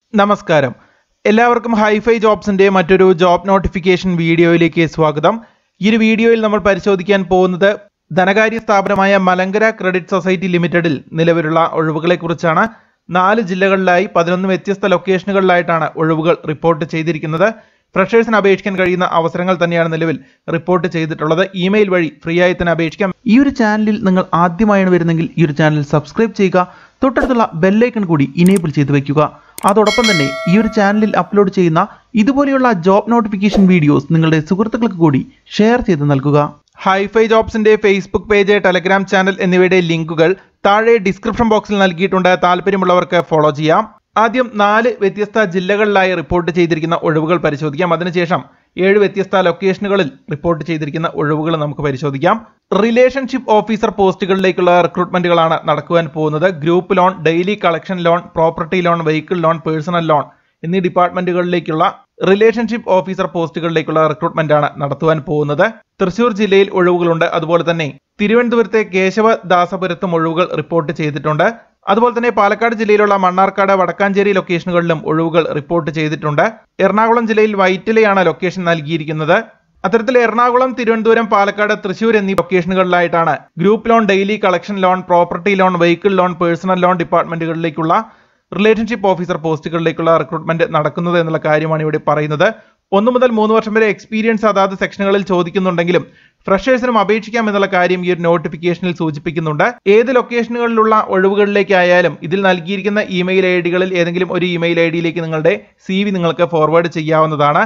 നമസ്കാരം. എല്ലാവർക്കും ഹൈഫൈ ജോബ്സിന്റെ മറ്റൊരു ജോബ് നോട്ടിഫിക്കേഷൻ വീഡിയോയിലേക്ക് സ്വാഗതം. ഈ ഒരു വീഡിയോയിൽ നമ്മൾ പരിശോധിക്കാൻ പോകുന്നത് ധനകാര്യ സ്ഥാപനമായ മലങ്കര ക്രെഡിറ്റ് സൊസൈറ്റി ലിമിറ്റഡിൽ നിലവിലുള്ള ഒഴിവുകളെ കുറിച്ചാണ്. 4 ജില്ലകളിലായി 11 വ്യത്യസ്ത ലൊക്കേഷനുകളിലായിട്ടാണ് ഒഴിവുകൾ റിപ്പോർട്ട് ചെയ്തിരിക്കുന്നത്. ഫ്രഷേഴ്സിന് അപേക്ഷിക്കാൻ കഴിയുന്ന അവസരങ്ങൾ തന്നെയാണ് നിലവിൽ റിപ്പോർട്ട് ചെയ്തിട്ടുള്ളത്. ഇമെയിൽ വഴി ഫ്രീ ആയി തന്നെ അപേക്ഷിക്കാം. ഈ ഒരു ചാനലിൽ നിങ്ങൾ ആദ്യമായാണ് വരുന്നെങ്കിൽ ഈ ഒരു ചാനൽ സബ്സ്ക്രൈബ് ചെയ്യുക. തൊട്ടടുത്തുള്ള ബെല്ലൈക്കൺ കൂടി ഇനേബിൾ ചെയ്ത് വെക്കുക. അതോടൊപ്പം തന്നെ ഈ ഒരു ചാനലിൽ അപ്ലോഡ് ചെയ്യുന്ന ഇതുപോലെയുള്ള ജോബ് നോട്ടിഫിക്കേഷൻ വീഡിയോസ് നിങ്ങളുടെ സുഹൃത്തുക്കൾക്ക് കൂടി ഷെയർ ചെയ്ത് നൽകുക. ഹൈഫൈ ജോബ്സിന്റെ ഫേസ്ബുക്ക് പേജ്, ടെലഗ്രാം ചാനൽ എന്നിവയുടെ ലിങ്കുകൾ താഴെ ഡിസ്ക്രിപ്ഷൻ ബോക്സിൽ നൽകിയിട്ടുണ്ട്. താല്പര്യമുള്ളവർക്ക് ഫോളോ ചെയ്യാം. ആദ്യം 4 വ്യത്യസ്ത ജില്ലകളിലായി റിപ്പോർട്ട് ചെയ്തിരിക്കുന്ന ഒഴിവുകൾ പരിശോധിക്കാം. അതിനുശേഷം 7 വ്യത്യസ്ത ലൊക്കേഷനുകളിൽ റിപ്പോർട്ട് ചെയ്തിരിക്കുന്ന ഒഴിവുകൾ നമുക്ക് പരിശോധിക്കാം. റിലേഷൻഷിപ്പ് ഓഫീസർ പോസ്റ്റുകളിലേക്കുള്ള റിക്രൂട്ട്മെന്റുകളാണ് നടക്കുവാൻ പോകുന്നത്. Group loan, daily collection loan, property loan, vehicle loan, personal loan എന്നീ ഡിപ്പാർട്ട്മെന്റുകളിലേക്കുള്ള റിലേഷൻഷിപ്പ് ഓഫീസർ പോസ്റ്റുകളിലേക്കുള്ള റിക്രൂട്ട്മെന്റ് ആണ് നടത്തുവാൻ പോകുന്നത്. തൃശൂർ ജില്ലയിൽ ഒഴിവുകളുണ്ട്. അതുപോലെ തന്നെ തിരുവനന്തപുരത്തെ കേശവദാസപുരത്തും ഒഴിവുകൾ റിപ്പോർട്ട് ചെയ്തിട്ടുണ്ട്. അതുപോലെ തന്നെ പാലക്കാട് ജില്ലയിലുള്ള മണ്ണാർക്കാട്, വടക്കാഞ്ചേരി ലൊക്കേഷനുകളിലും ഒഴിവുകൾ റിപ്പോർട്ട് ചെയ്തിട്ടുണ്ട്. എറണാകുളം ജില്ലയിൽ വൈറ്റിലയാണ് ലൊക്കേഷൻ നൽകിയിരിക്കുന്നത്. അത്തരത്തിൽ എറണാകുളം, തിരുവനന്തപുരം, പാലക്കാട്, തൃശൂർ എന്നീ ലൊക്കേഷനുകളിലായിട്ടാണ് group loan, daily collection loan, property loan, vehicle loan, personal loan ഡിപ്പാർട്ട്മെന്റുകളിലേക്കുള്ള റിലേഷൻഷിപ്പ് ഓഫീസർ പോസ്റ്റുകളിലേക്കുള്ള റിക്രൂട്ട്മെന്റ് നടക്കുന്നത് എന്നുള്ള കാര്യമാണ് ഇവിടെ പറയുന്നത്. 1 മുതൽ 3 വർഷം വരെ എക്സ്പീരിയൻസ് അതാത് സെക്ഷനുകളിൽ ചോദിക്കുന്നുണ്ടെങ്കിലും ഫ്രഷേഴ്സിനും അപേക്ഷിക്കാം എന്നുള്ള കാര്യം ഈ ഒരു നോട്ടിഫിക്കേഷനിൽ സൂചിപ്പിക്കുന്നുണ്ട്. ഏത് ലൊക്കേഷനുകളിലുള്ള ഒഴിവുകളിലേക്കായാലും ഇതിൽ നൽകിയിരിക്കുന്ന ഇമെയിൽ ഐ ഡികളിൽ ഏതെങ്കിലും ഒരു ഇമെയിൽ ഐ ഡിയിലേക്ക് നിങ്ങളുടെ CV നിങ്ങൾക്ക് ഫോർവേഡ് ചെയ്യാവുന്നതാണ്.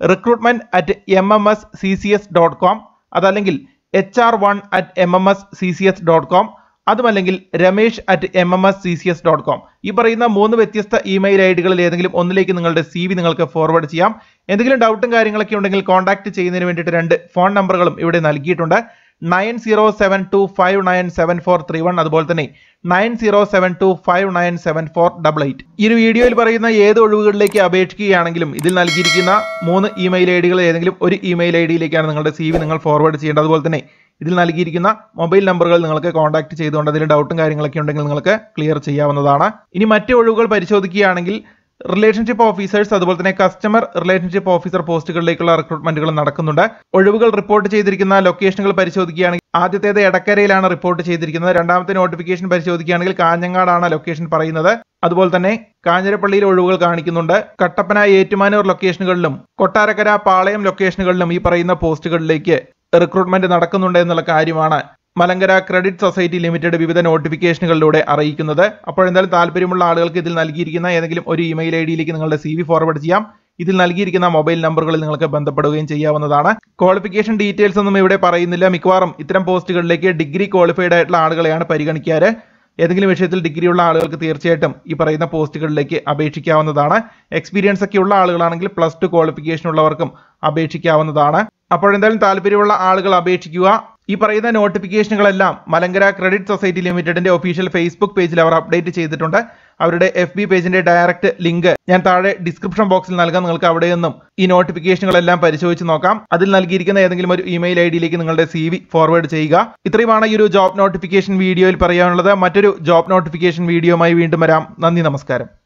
recruitment@mmsccs.com, അതല്ലെങ്കിൽ HR1@mmsccs.com, അതുമല്ലെങ്കിൽ ramesh@mmsccs.com. ഈ പറയുന്ന 3 വ്യത്യസ്ത ഇമെയിൽ ഐ ഡികളിൽ ഏതെങ്കിലും ഒന്നിലേക്ക് നിങ്ങളുടെ CV നിങ്ങൾക്ക് ഫോർവേഡ് ചെയ്യാം. എന്തെങ്കിലും ഡൗട്ടും കാര്യങ്ങളൊക്കെ ഉണ്ടെങ്കിൽ കോൺടാക്ട് ചെയ്യുന്നതിന് വേണ്ടിയിട്ട് 2 ഫോൺ നമ്പറുകളും ഇവിടെ നൽകിയിട്ടുണ്ട്. 9072597431, അതുപോലെ തന്നെ 9072597488. ഈ ഒരു വീഡിയോയിൽ പറയുന്ന ഏത് ഒഴിവുകളിലേക്ക് അപേക്ഷിക്കുകയാണെങ്കിലും ഇതിൽ നൽകിയിരിക്കുന്ന 3 ഇമെയിൽ ഐ ഡികൾ ഏതെങ്കിലും ഒരു ഇമെയിൽ ഐ ഡിയിലേക്കാണ് നിങ്ങളുടെ CV നിങ്ങൾ ഫോർവേഡ് ചെയ്യേണ്ടത്. അതുപോലെ തന്നെ ഇതിൽ നൽകിയിരിക്കുന്ന മൊബൈൽ നമ്പറുകൾ നിങ്ങൾക്ക് കോൺടാക്ട് ചെയ്തുകൊണ്ട് അതിൽ ഡൗട്ടും കാര്യങ്ങളൊക്കെ ഉണ്ടെങ്കിൽ നിങ്ങൾക്ക് ക്ലിയർ ചെയ്യാവുന്നതാണ്. ഇനി മറ്റ് ഒഴിവുകൾ പരിശോധിക്കുകയാണെങ്കിൽ റിലേഷൻഷിപ്പ് ഓഫീസേഴ്സ്, അതുപോലെ തന്നെ കസ്റ്റമർ റിലേഷൻഷിപ്പ് ഓഫീസർ പോസ്റ്റുകളിലേക്കുള്ള റിക്രൂട്ട്മെന്റുകൾ നടക്കുന്നുണ്ട്. ഒഴിവുകൾ റിപ്പോർട്ട് ചെയ്തിരിക്കുന്ന ലൊക്കേഷനുകൾ പരിശോധിക്കുകയാണെങ്കിൽ ആദ്യത്തേത് എടക്കരയിലാണ് റിപ്പോർട്ട് ചെയ്തിരിക്കുന്നത്. രണ്ടാമത്തെ നോട്ടിഫിക്കേഷൻ പരിശോധിക്കുകയാണെങ്കിൽ കാഞ്ഞങ്ങാടാണ് ലൊക്കേഷൻ പറയുന്നത്. അതുപോലെ തന്നെ കാഞ്ഞിരപ്പള്ളിയിൽ ഒഴിവുകൾ കാണിക്കുന്നുണ്ട്. കട്ടപ്പന, ഏറ്റുമാനൂർ ലൊക്കേഷനുകളിലും കൊട്ടാരക്കര, പാളയം ലൊക്കേഷനുകളിലും ഈ പറയുന്ന പോസ്റ്റുകളിലേക്ക് റിക്രൂട്ട്മെന്റ് നടക്കുന്നുണ്ട് എന്നുള്ള കാര്യമാണ് മലങ്കര ക്രെഡിറ്റ് സൊസൈറ്റി ലിമിറ്റഡ് വിവിധ നോട്ടിഫിക്കേഷനുകളിലൂടെ അറിയിക്കുന്നത്. അപ്പോൾ എന്തായാലും താല്പര്യമുള്ള ആളുകൾക്ക് ഇതിൽ നൽകിയിരിക്കുന്ന ഏതെങ്കിലും ഒരു ഇമെയിൽ ഐ ഡിയിലേക്ക് നിങ്ങളുടെ CV ഫോർവേഡ് ചെയ്യാം. ഇതിൽ നൽകിയിരിക്കുന്ന മൊബൈൽ നമ്പറുകളിൽ നിങ്ങൾക്ക് ബന്ധപ്പെടുകയും ചെയ്യാവുന്നതാണ്. ക്വാളിഫിക്കേഷൻ ഡീറ്റെയിൽസ് ഒന്നും ഇവിടെ പറയുന്നില്ല. മിക്കവാറും ഇത്തരം പോസ്റ്റുകളിലേക്ക് ഡിഗ്രി ക്വാളിഫൈഡ് ആയിട്ടുള്ള ആളുകളെയാണ് പരിഗണിക്കാറ്. ഏതെങ്കിലും വിഷയത്തിൽ ഡിഗ്രിയുള്ള ആളുകൾക്ക് തീർച്ചയായിട്ടും ഈ പറയുന്ന പോസ്റ്റുകളിലേക്ക് അപേക്ഷിക്കാവുന്നതാണ്. എക്സ്പീരിയൻസ് ഒക്കെ ഉള്ള ആളുകളാണെങ്കിൽ +2 ക്വാളിഫിക്കേഷൻ ഉള്ളവർക്കും അപേക്ഷിക്കാവുന്നതാണ്. അപ്പോഴെന്തായാലും താല്പര്യമുള്ള ആളുകൾ അപേക്ഷിക്കുക. ഈ പറയുന്ന നോട്ടിഫിക്കേഷനുകളെല്ലാം മലങ്കര ക്രെഡിറ്റ് സൊസൈറ്റി ലിമിറ്റഡിന്റെ ഒഫീഷ്യൽ ഫേസ്ബുക്ക് പേജിൽ അവർ അപ്ഡേറ്റ് ചെയ്തിട്ടുണ്ട്. അവരുടെ FB പേജിന്റെ ഡയറക്റ്റ് ലിങ്ക് ഞാൻ താഴെ ഡിസ്ക്രിപ്ഷൻ ബോക്സിൽ നൽകാം. നിങ്ങൾക്ക് അവിടെ നിന്നും ഈ നോട്ടിഫിക്കേഷനുകളെല്ലാം പരിശോധിച്ച് നോക്കാം. അതിൽ നൽകിയിരിക്കുന്ന ഏതെങ്കിലും ഒരു ഇമെയിൽ ഐ ഡിയിലേക്ക് നിങ്ങളുടെ CV ഫോർവേഡ് ചെയ്യുക. ഇത്രയുമാണ് ഈ ഒരു ജോബ് നോട്ടിഫിക്കേഷൻ വീഡിയോയിൽ പറയാനുള്ളത്. മറ്റൊരു ജോബ് നോട്ടിഫിക്കേഷൻ വീഡിയോയുമായി വീണ്ടും വരാം. നന്ദി, നമസ്കാരം.